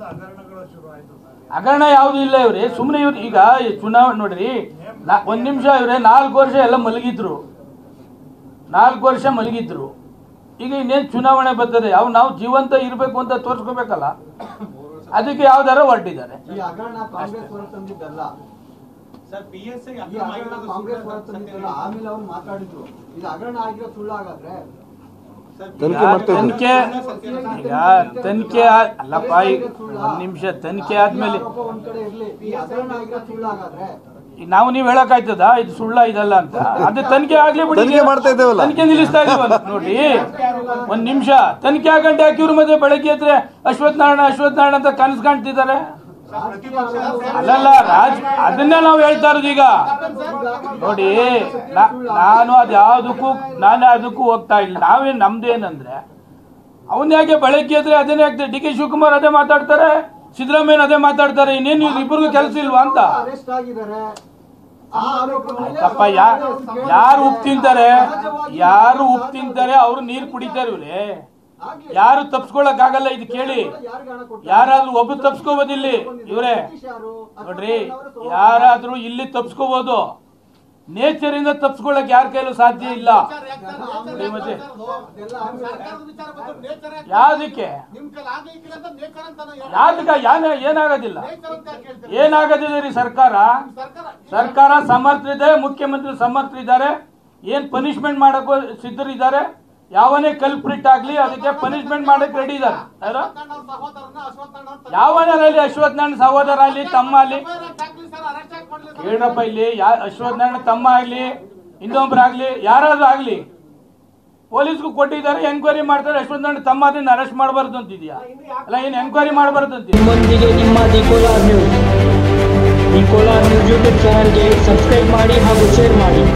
ಹಗರಣ ಯಾವುದು ಇಲ್ಲ ಇವ್ರಿ, ಸುಮ್ಮನೆ ಇವ್ರು ಈಗ ಚುನಾವಣೆ ನೋಡ್ರಿ, ಒಂದ್ ನಿಮಿಷ ಇವ್ರೆ 4 ವರ್ಷ ಎಲ್ಲ ಮಲಗಿದ್ರು, 4 ವರ್ಷ ಮಲಗಿದ್ರು. ಈಗ ಇನ್ನೇನು ಚುನಾವಣೆ ಬರ್ತದೆ, ನಾವು ಜೀವಂತ ಇರಬೇಕು ಅಂತ ತೋರಿಸ್ಕೋಬೇಕಲ್ಲ, ಅದಕ್ಕೆ ಯಾವ್ದಾರ ಹೊರಟಿದ್ದಾರೆ. ತನಿಖೆ ಅಲ್ಲಪ್ಪ, ಒಂದ್ ನಿಮಿಷ ತನಿಖೆ ಆದ್ಮೇಲೆ ನಾವು ನೀವು ಹೇಳಕ್ಕಾಯ್ತದ ಇದು ಸುಳ್ಳ ಇದಲ್ಲ ಅಂತ? ಅದು ತನಿಖೆ ಆಗ್ಲಿ ಬಿಡಿ, ತನಿಖೆ ನಿಲ್ಲಿಸ್ತಾ ಇದೀವಲ್ಲ ನೋಡ್ರಿ. ಒಂದ್ ನಿಮಿಷ ತನಿಖೆ ಆಗಂಟೆ ಹಾಕಿವ್ರ ಮಧ್ಯೆ ಬೆಳಗ್ಗೆ ಎದ್ರೆ ಅಶ್ವಥ್ ನಾರಾಯಣ ಅಂತ ಕನಸು ಕಾಣ್ತಿದ್ದಾರೆ. ಅಲ್ಲಲ್ಲ ಅದನ್ನ ನಾವು ಹೇಳ್ತಾ ಇರೋದು. ಈಗ ನೋಡಿ, ನಾನು ಅದಕ್ಕೂ ಹೋಗ್ತಾ ಇಲ್ಲ. ನಾವೇನ್ ನಮ್ದೇನಂದ್ರೆ ಅವನ್ ಯಾಕೆ ಬೆಳಗ್ಗೆ ಎದ್ರೆ ಅದನ್ನೇ ಆಗ್ತದೆ, ಡಿ ಕೆ ಶಿವಕುಮಾರ್ ಅದೇ ಮಾತಾಡ್ತಾರೆ, ಸಿದ್ದರಾಮಯ್ಯ ಅದೇ ಮಾತಾಡ್ತಾರೆ, ಇನ್ನೇನು ಇಬ್ಬರಿಗೂ ಕೆಲಸ ಇಲ್ವಾ ಅಂತ? ಯಾರು ಉಪ್ಪು ತಿಂತಾರೆ ಅವ್ರು ನೀರು ಕುಡಿತಾರೆ. ಇವ್ರೆ ಯಾರು ತಪ್ಸ್ಕೊಳಕ್ ಆಗಲ್ಲ, ಇದು ಕೇಳಿ. ಯಾರಾದ್ರೂ ಒಬ್ರು ತಪ್ಸ್ಕೋಬೋದಿಲ್ಲಿ ಇವ್ರೆ ನೋಡ್ರಿ, ಯಾರಾದ್ರೂ ಇಲ್ಲಿ ತಪ್ಸ್ಕೋಬಹುದು, ನೇಚರ್ ಇಂದ ತಪ್ಸ್ಕೊಳಕ್ ಯಾರ ಕೈಲೂ ಸಾಧ್ಯ ಇಲ್ಲ. ಮತ್ತೆ ಯಾವ್ದಕ್ಕೆ ಏನಾಗೋದಿಲ್ಲ ರೀ. ಸರ್ಕಾರ ಸಮರ್ಥರಿದೆ, ಮುಖ್ಯಮಂತ್ರಿ ಸಮರ್ಥರಿದ್ದಾರೆ, ಏನ್ ಪನಿಷ್ಮೆಂಟ್ ಮಾಡಕ್ಕೂ ಸಿದ್ಧರಿದ್ದಾರೆ. ಯಾವನೇ ಕಲ್ಪ್ರಿಟ್ ಆಗ್ಲಿ ಅದಕ್ಕೆ ಪನಿಷ್ಮೆಂಟ್ ಮಾಡಕ್ ರೆಡಿ ಇದ್ದಾರೆ. ಯಾವನಾರಲ್ಲಿ ಅಶ್ವಥ್ ನಾರಾಯಣ ಸಹೋದರ ಆಗ್ಲಿ, ತಮ್ಮ ಆಗ್ಲಿ, ಹೇಳ್ರಪ್ಪ, ಇಲ್ಲಿ ಅಶ್ವಥ್ ನಾರಾಯಣ ತಮ್ಮ ಆಗ್ಲಿ, ಇನ್ನೊಬ್ರಾಗ್ಲಿ, ಯಾರಾದ್ರೂ ಆಗ್ಲಿ, ಪೊಲೀಸ್ಗೂ ಕೊಟ್ಟಿದ್ದಾರೆ, ಎಂಕ್ವೈರಿ ಮಾಡ್ತಾರೆ. ಅಶ್ವಥ್ ನಾರಾಯಣ ತಮ್ಮ ಅದನ್ನ ಅರೆಸ್ಟ್ ಮಾಡಬಾರ್ದು ಅಂತಿದ್ಯಾ? ಅಲ್ಲ, ಏನ್ ಎಂಕ್ವೈರಿ ಮಾಡಬಾರ್ದು ಅಂತಿದ್ಯಾ? ನಿಮ್ಮ ದಿ ಕೋಲಾರ್ ನ್ಯೂಸ್ ಯೂಟ್ಯೂಬ್ ಚಾನಲ್ಗೆ ಸಬ್ಸ್ಕ್ರೈಬ್ ಮಾಡಿ ಹಾಗೂ ಶೇರ್ ಮಾಡಿ.